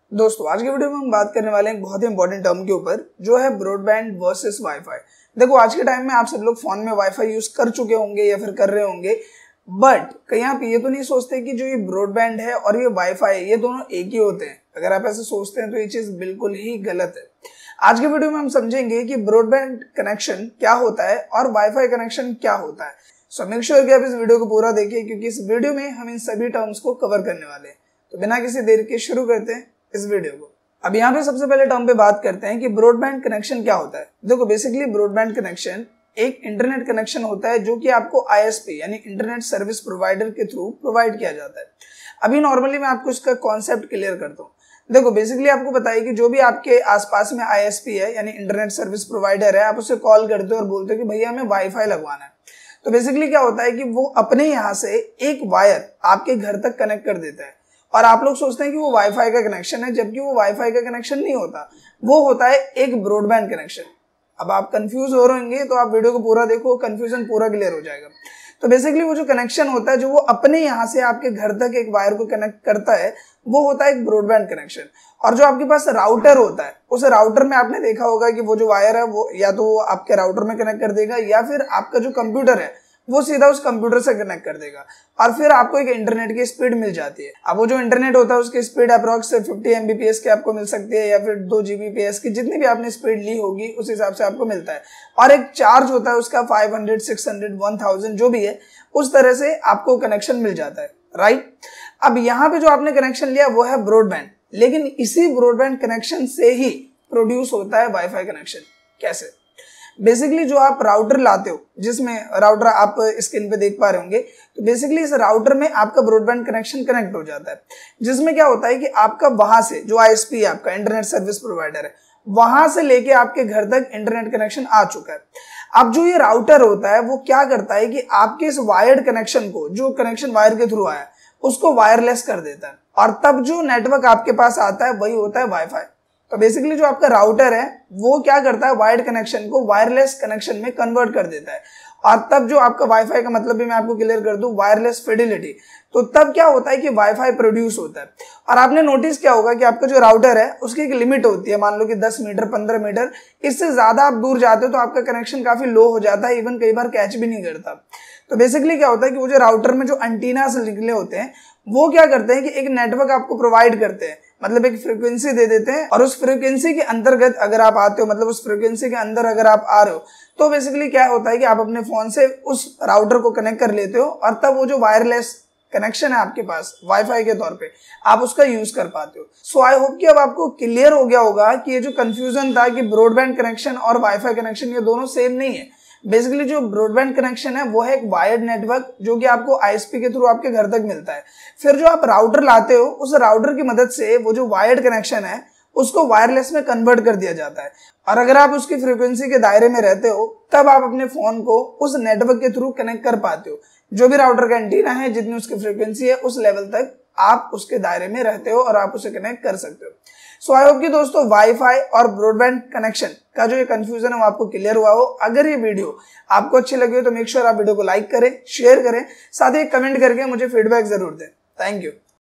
दोस्तों आज के वीडियो में हम बात करने वाले हैं एक बहुत ही इंपॉर्टेंट टर्म के ऊपर जो है ब्रॉडबैंड वर्सेस वाईफाई। देखो आज के टाइम में आप सब लोग फोन में वाईफाई यूज कर चुके होंगे या फिर कर रहे होंगे, बट कहीं आप ये तो नहीं सोचते कि जो ये ब्रॉडबैंड है और ये वाईफाई ये दोनों एक ही होते हैं। अगर आप ऐसे सोचते हैं तो ये चीज बिल्कुल ही गलत है। आज के वीडियो में हम समझेंगे कि ब्रॉडबैंड कनेक्शन क्या होता है और वाईफाई कनेक्शन क्या होता है। सो मेक श्योर कि आप इस वीडियो को पूरा देखिए क्योंकि इस वीडियो में हम इन सभी टर्म्स को कवर करने वाले हैं। तो बिना किसी देर के शुरू करते हैं इस वीडियो को। अब यहाँ पे सबसे पहले टर्म पे बात करते हैं कि ब्रॉडबैंड कनेक्शन क्या होता है। देखो बेसिकली ब्रॉडबैंड कनेक्शन एक इंटरनेट कनेक्शन होता है जो कि आपको आईएसपी यानी इंटरनेट सर्विस प्रोवाइडर के थ्रू प्रोवाइड किया जाता है। अभी नॉर्मली मैं आपको इसका कॉन्सेप्ट क्लियर करता हूँ। देखो बेसिकली आपको बताइए कि जो भी आपके आसपास में आईएसपी है यानी इंटरनेट सर्विस प्रोवाइडर है, आप उसे कॉल करते हो और बोलते हो कि भैया हमें वाईफाई लगवाना है। तो बेसिकली क्या होता है कि वो अपने यहाँ से एक वायर आपके घर तक कनेक्ट कर देता है और आप लोग सोचते हैं कि वो वाईफाई का कनेक्शन है, जबकि वो वाईफाई का कनेक्शन नहीं होता, वो होता है एक ब्रॉडबैंड कनेक्शन। अब आप कंफ्यूज हो रहे होंगे तो आप वीडियो को पूरा देखो, कंफ्यूजन पूरा क्लियर हो जाएगा। तो बेसिकली वो जो कनेक्शन होता है जो वो अपने यहाँ से आपके घर तक एक वायर को कनेक्ट करता है वो होता है एक ब्रॉडबैंड कनेक्शन। और जो आपके पास राउटर होता है उस राउटर में आपने देखा होगा कि वो जो वायर है वो या तो वो आपके राउटर में कनेक्ट कर देगा या फिर आपका जो कंप्यूटर है वो सीधा उस कंप्यूटर से कनेक्ट कर देगा और फिर आपको एक इंटरनेट की स्पीड मिल जाती है। अब वो जो इंटरनेट होता है उसकी स्पीड अप्रॉक्स 50 Mbps की आपको मिल सकती है या फिर 2 Gbps की, जितनी भी आपने स्पीड ली होगी उस हिसाब से आपको मिलता है। और एक चार्ज होता है उसका 500, 600, 1000 जो भी है, उस तरह से आपको कनेक्शन मिल जाता है, राइट। अब यहाँ पे जो आपने कनेक्शन लिया वो है ब्रॉडबैंड, लेकिन इसी ब्रॉडबैंड कनेक्शन से ही प्रोड्यूस होता है वाईफाई कनेक्शन। कैसे? बेसिकली जो आप राउटर लाते हो, जिसमें राउटर आप स्क्रीन पे देख पा रहे होंगे, तो बेसिकली इस राउटर में आपका ब्रॉडबैंड कनेक्शन कनेक्ट हो जाता है, जिसमें क्या होता है कि आपका वहां से जो आईएसपी है आपका इंटरनेट सर्विस प्रोवाइडर है वहां से लेके आपके घर तक इंटरनेट कनेक्शन आ चुका है। अब जो ये राउटर होता है वो क्या करता है कि आपके इस वायर्ड कनेक्शन को, जो कनेक्शन वायर के थ्रू आया, उसको वायरलेस कर देता है और तब जो नेटवर्क आपके पास आता है वही होता है वाईफाई। तो बेसिकली जो आपका राउटर है वो क्या करता है, वायर्ड कनेक्शन को वायरलेस कनेक्शन में कन्वर्ट कर देता है और तब जो आपका वाईफाई का मतलब भी मैं आपको क्लियर कर दूं, वायरलेस फिडिलिटी। तो तब क्या होता है कि वाईफाई प्रोड्यूस होता है। और आपने नोटिस किया होगा कि आपका जो राउटर है उसकी एक लिमिट होती है, मान लो कि 10 मीटर 15 मीटर, इससे ज्यादा आप दूर जाते हो तो आपका कनेक्शन काफी लो हो जाता है, इवन कई बार कैच भी नहीं करता। तो बेसिकली क्या होता है कि वो जो राउटर में जो एंटीनास निकले होते हैं वो क्या करते हैं कि एक नेटवर्क आपको प्रोवाइड करते हैं, मतलब एक फ्रीक्वेंसी दे देते हैं और उस फ्रीक्वेंसी के अंतर्गत अगर आप आते हो, मतलब उस फ्रीक्वेंसी के अंदर अगर आप आ रहे हो, तो बेसिकली क्या होता है कि आप अपने फोन से उस राउटर को कनेक्ट कर लेते हो और तब वो जो वायरलेस कनेक्शन है आपके पास वाईफाई के तौर पे आप उसका यूज कर पाते हो। सो आई होप कि अब आपको क्लियर हो गया होगा कि ये जो कंफ्यूजन था कि ब्रॉडबैंड कनेक्शन और वाईफाई कनेक्शन ये दोनों सेम नहीं है। बेसिकली जो ब्रॉडबैंड कनेक्शन है वो है एक वायर्ड नेटवर्क जो कि आपको आईएसपी के थ्रू आपके घर तक मिलता है। फिर जो आप राउटर लाते हो उस राउटर की मदद से वो जो वायर्ड कनेक्शन है उसको वायरलेस में कन्वर्ट कर दिया जाता है और अगर आप उसकी फ्रीक्वेंसी के दायरे में रहते हो तब आप अपने फोन को उस नेटवर्क के थ्रू कनेक्ट कर पाते हो। जो भी राउटर का एंटीना है, जितनी उसकी फ्रीक्वेंसी है, उस लेवल तक आप उसके दायरे में रहते हो और आप उसे कनेक्ट कर सकते हो। सो आई होप कि दोस्तों वाईफाई और ब्रॉडबैंड कनेक्शन का जो ये कंफ्यूजन है वो आपको क्लियर हुआ हो। अगर ये वीडियो आपको अच्छी लगी हो तो मेक श्योर आप वीडियो को लाइक करें, शेयर करें, साथ ही कमेंट करके मुझे फीडबैक जरूर दें। Thank you.